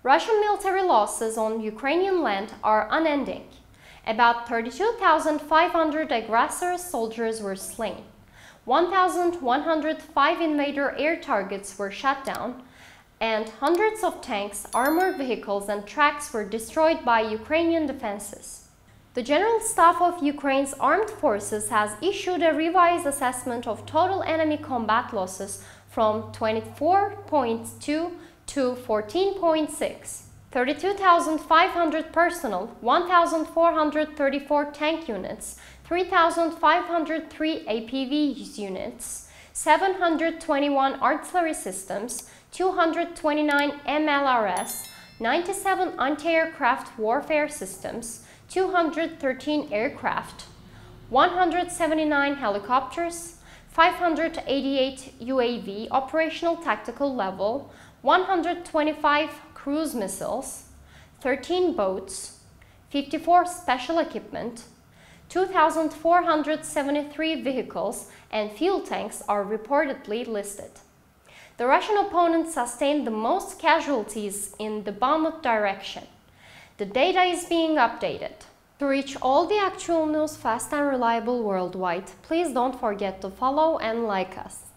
Russian military losses on Ukrainian land are unending. About 32,500 aggressor soldiers were slain. 1,105 invader air targets were shot down, and hundreds of tanks, armored vehicles and tracks were destroyed by Ukrainian defenses. The General Staff of Ukraine's armed forces has issued a revised assessment of total enemy combat losses from 24.2 to 14.6. 32,500 personnel, 1,434 tank units, 3,503 APV units, 721 artillery systems, 229 MLRS, 97 anti-aircraft warfare systems, 213 aircraft, 179 helicopters, 588 UAV operational tactical level, 125 cruise missiles, 13 boats, 54 special equipment, 2,473 vehicles and fuel tanks are reportedly listed. The Russian opponent sustained the most casualties in the Bakhmut direction. The data is being updated. To reach all the actual news fast and reliable worldwide, please don't forget to follow and like us.